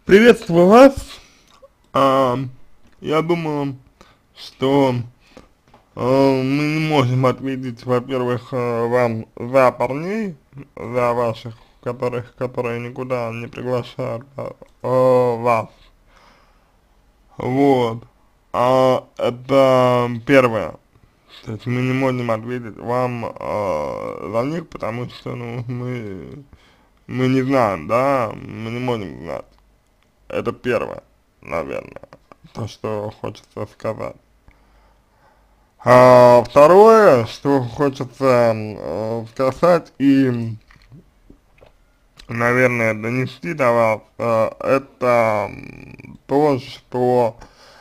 Приветствую вас. А, я думаю, что мы не можем ответить, во-первых, вам за парней, за ваших, которые никуда не приглашают вас. Вот. Это первое. То есть мы не можем ответить вам за них, потому что, ну, мы не знаем, да, мы не можем знать. Это первое, наверное, то, что хочется сказать. А второе, что хочется сказать и, наверное, донести до вас, это то, что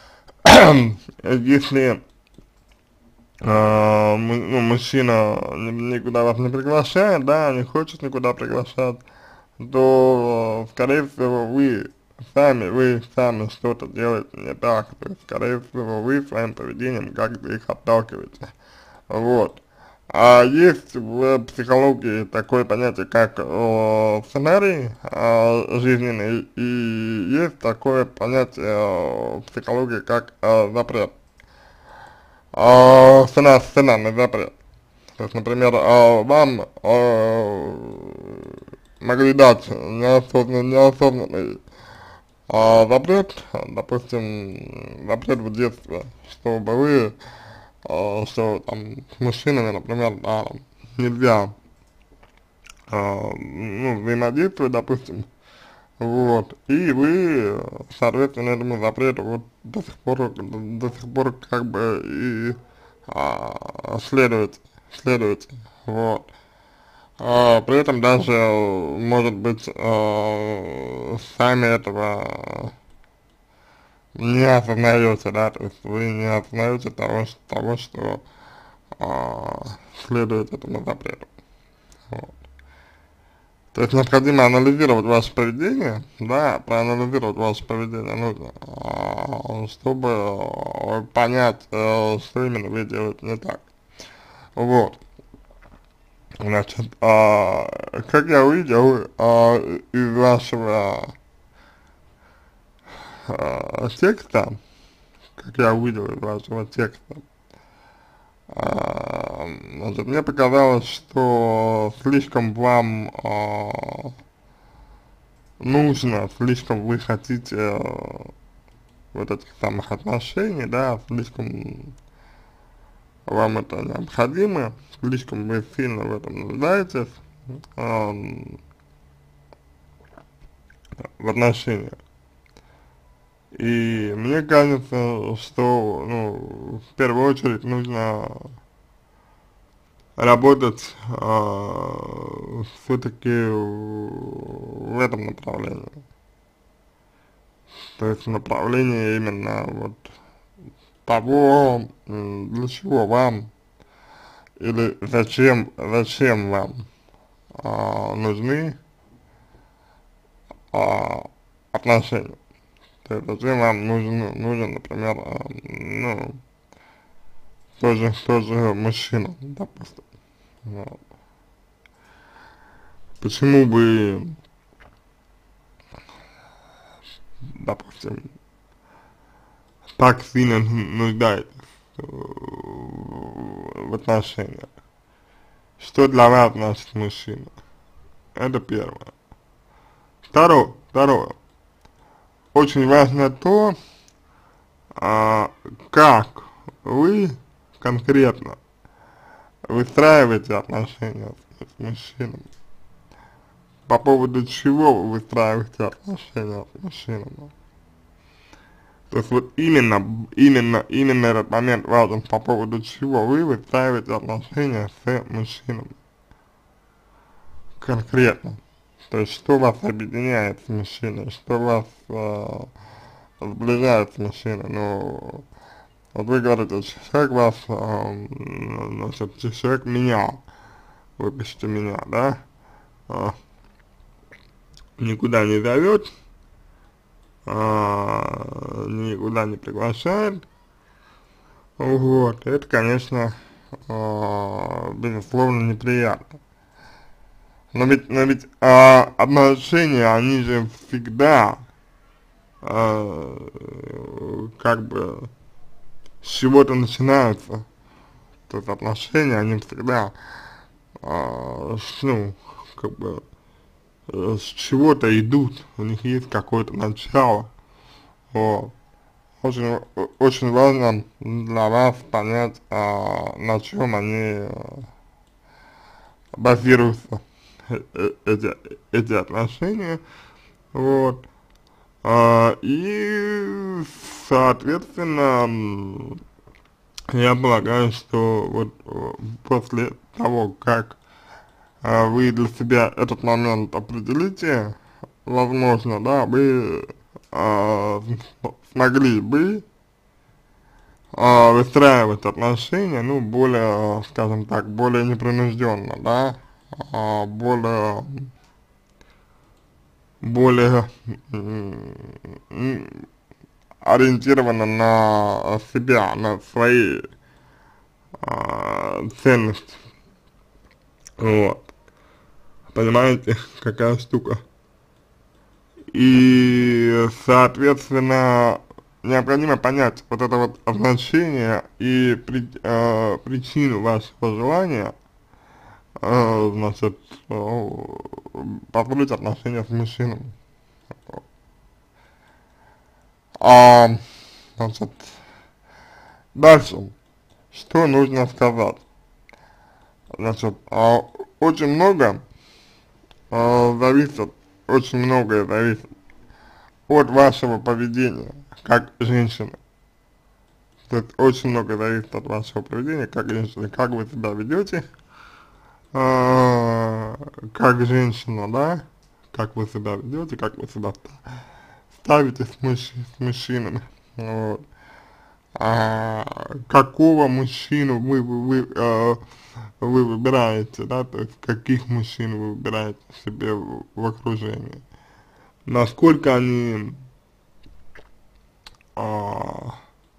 если ну, мужчина никуда вас не приглашает, да, не хочет никуда приглашать, то, скорее всего, вы сами что-то делаете не так, то есть, скорее всего, вы своим поведением как-то их отталкиваете, вот. А есть в психологии такое понятие, как сценарий жизненный, и есть такое понятие в психологии, как запрет, сценарный запрет. То есть, например, вам могли дать неосознанный запрет, допустим, запрет в детстве, чтобы вы, что там с мужчинами, например, да, нельзя, ну, взаимодействовать, допустим, вот, и вы, соответственно, этому запрету вот до сих пор как бы и следуете, вот. При этом даже, может быть, сами этого не осознаете, да, то есть вы не осознаете того, что следует этому запрету. Вот. То есть необходимо анализировать ваше поведение, да, проанализировать ваше поведение нужно, чтобы понять, что именно вы делаете не так. Вот. Значит, как я увидел из вашего текста, как я увидел из вашего текста, значит, мне показалось, что слишком вам нужно, слишком вы хотите вот этих самых отношений, да, слишком вам это необходимо, слишком вы сильно в этом нуждаетесь, в отношениях. И мне кажется, что, ну, в первую очередь нужно работать все-таки в этом направлении. То есть в направлении именно вот того, для чего вам или зачем вам нужны отношения. То есть зачем вам нужен, например, ну, тоже мужчина, допустим. Вот. Почему вы, допустим, так сильно нуждаетесь в отношениях? Что для вас значит мужчина? Это первое. Второе. Очень важно то, как вы конкретно выстраиваете отношения с мужчиной. По поводу чего вы выстраиваете отношения с мужчиной. То есть вот именно этот момент важен, по поводу чего вы выстраиваете отношения с мужчиной. Конкретно. То есть что вас объединяет с мужчиной, что вас сближает с мужчиной. Ну, вот вы говорите, человек вас, значит, человек меня, вы пишете меня, да, никуда не зовет, никуда не приглашает, вот, это, конечно, безусловно, неприятно. Но ведь отношения, они же всегда как бы с чего-то начинаются, то есть отношения, они всегда, ну, как бы, с чего-то идут, у них есть какое-то начало, вот. Очень важно для вас понять, на чем они базируются, эти отношения, вот. И, соответственно, я полагаю, что вот после того, как вы для себя этот момент определите, возможно, да, вы смогли бы выстраивать отношения, ну, более, скажем так, более непринужденно, да, более, более ориентировано на себя, на свои ценности, вот, понимаете, какая штука. И, соответственно, необходимо понять вот это вот значение и причину вашего желания, значит, построить отношения с мужчиной. А, значит, дальше, что нужно сказать? Значит, очень много зависит, очень многое зависит от вашего поведения, как женщины. То есть очень много зависит от вашего поведения, как женщины, как вы себя ведете, как женщина, да, как вы себя ведете, как вы себя ставите с мужчинами, вот. Какого мужчину вы выбираете, да, то есть каких мужчин вы выбираете себе в окружении, насколько они, а,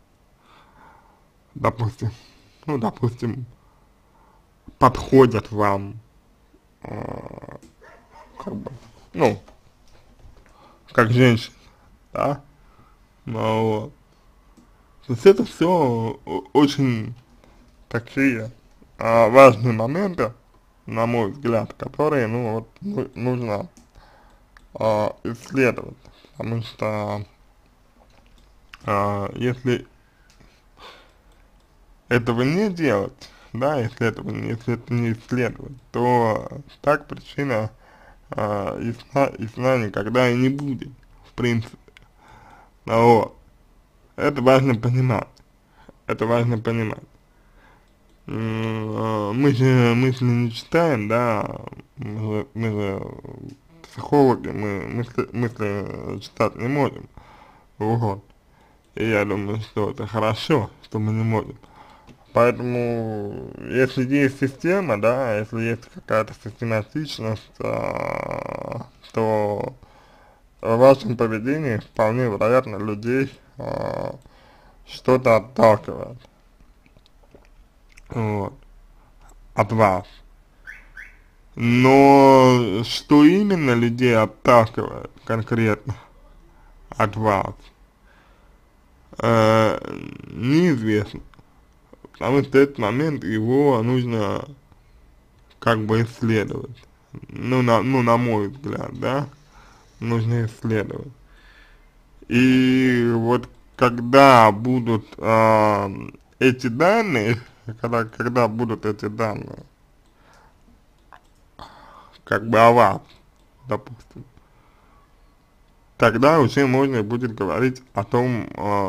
допустим, ну, допустим, подходят вам, а, как бы, ну, как женщина, да, ну, вот. То есть это все очень такие важные моменты, на мой взгляд, которые, ну, вот, нужно исследовать, потому что если этого не делать, да, если это не исследовать, то так причина ясна никогда и не будет, в принципе. Ну, вот. Это важно понимать, это важно понимать. Мы же не читаем, да, мы же психологи, мы мысли читать не можем, вот. И я думаю, что это хорошо, что мы не можем. Поэтому, если есть система, да, если есть какая-то систематичность, то в вашем поведении вполне вероятно людей что-то отталкивает, вот, от вас. Но что именно людей отталкивает конкретно от вас, неизвестно. Потому что этот момент его нужно как бы исследовать. Ну, на мой взгляд, да, нужно исследовать. И вот когда будут эти данные, когда будут эти данные, как бы о вас, допустим, тогда уже можно будет говорить о том,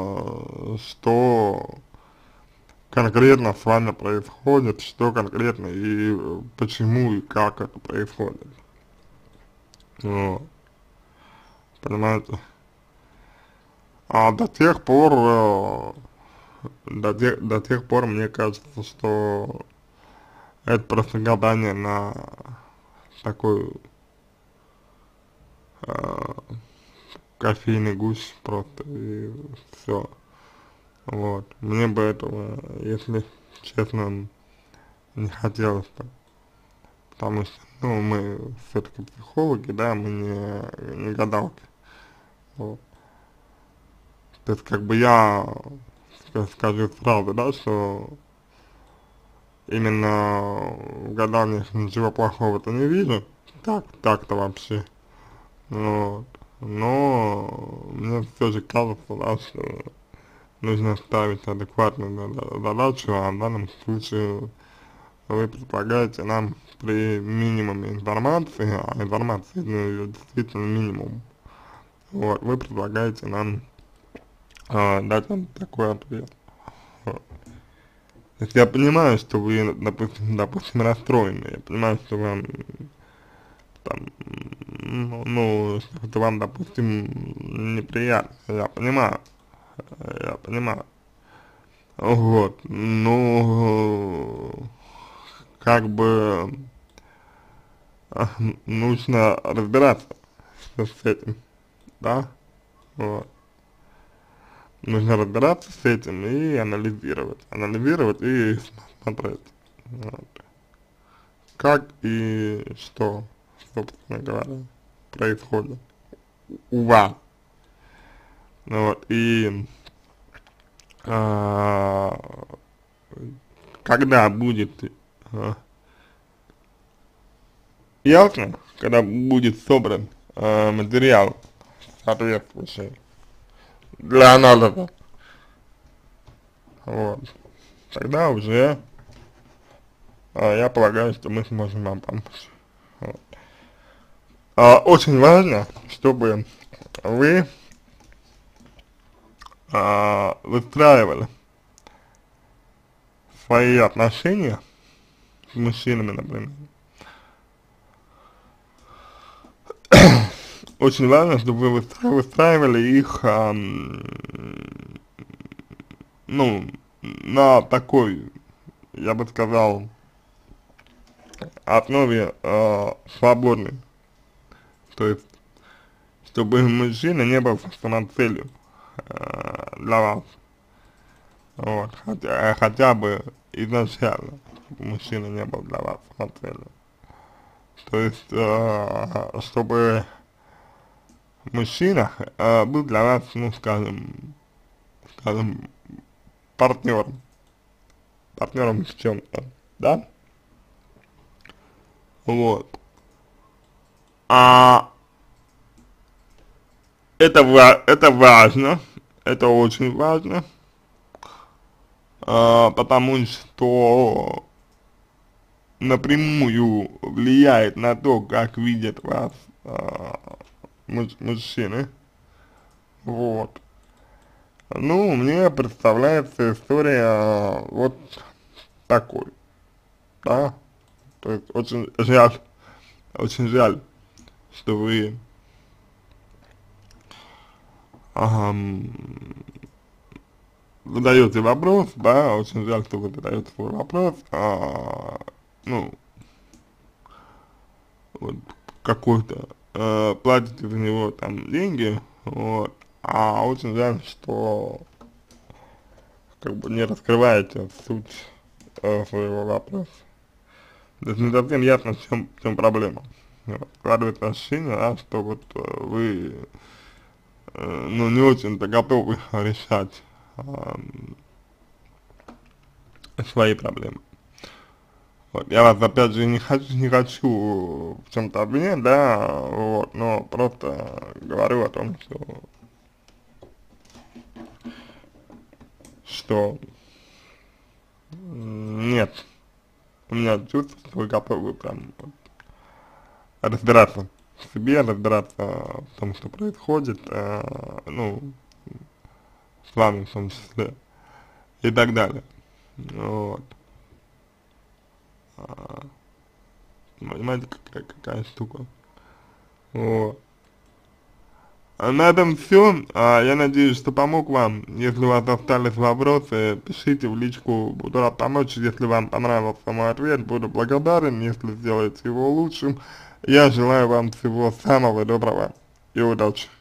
что конкретно с вами происходит, что конкретно и почему и как это происходит. Вот, понимаете? А до тех пор, до тех пор мне кажется, что это просто гадание на такой э, кофейный гусь просто и все. Вот. Мне бы этого, если честно, не хотелось бы. Потому что, ну, мы все-таки психологи, да, мы не гадалки. Вот. То есть, как бы я скажу сразу, да, что именно в гаданиях ничего плохого-то не вижу, так-то вообще, вот, но мне все же кажется, да, что нужно ставить адекватную задачу, а в данном случае вы предлагаете нам при минимуме информации, а информации, ну, ее действительно минимум, вот, вы предлагаете нам дать нам такой ответ. Вот. То есть я понимаю, что вы, допустим, расстроены, я понимаю, что вам там, что вам, допустим, неприятно, я понимаю, вот, ну, как бы нужно разбираться с этим, да, вот, нужно разбираться с этим и анализировать и смотреть, вот, как и что, собственно говоря, происходит у вас, вот, и а, когда будет ясно, когда будет собран материал соответствующий для анализа, вот, тогда уже я полагаю, что мы сможем вам помочь. Вот. Очень важно, чтобы вы выстраивали свои отношения с мужчинами, например. Очень важно, чтобы вы выстраивали их, ну, на такой, я бы сказал, основе свободной. То есть, чтобы мужчина не был самоцелью для вас. Вот, хотя бы изначально, чтобы мужчина не был для вас самоцелью. То есть, чтобы мужчина был для вас, ну, скажем, партнером в чем-то, да? Вот. А это важно, это очень важно, потому что напрямую влияет на то, как видят вас мужчины, вот. Ну, мне представляется история вот такой, да, то есть очень жаль, что вы задаете вопрос, да, очень жаль, что вы задаете свой вопрос, ну, вот, какой-то, платите за него там деньги, вот, а очень жаль, что как бы не раскрываете суть своего вопроса. То есть не совсем ясно, в чем проблема. Вот, складывается ощущение, да, что вот вы, ну, не очень-то готовы решать свои проблемы. Вот, я вас опять же не хочу в чем-то обвинять, да, вот, но просто говорю о том, что нет у меня чувство, что вы готовы прям вот, разбираться в себе, разбираться в том, что происходит, ну, с вами в том числе, и так далее. Вот. Понимаете, какая штука. Вот. На этом все. Я надеюсь, что помог вам. Если у вас остались вопросы, пишите в личку, буду рад помочь. Если вам понравился мой ответ, буду благодарен, если сделаете его лучшим. Я желаю вам всего самого доброго и удачи.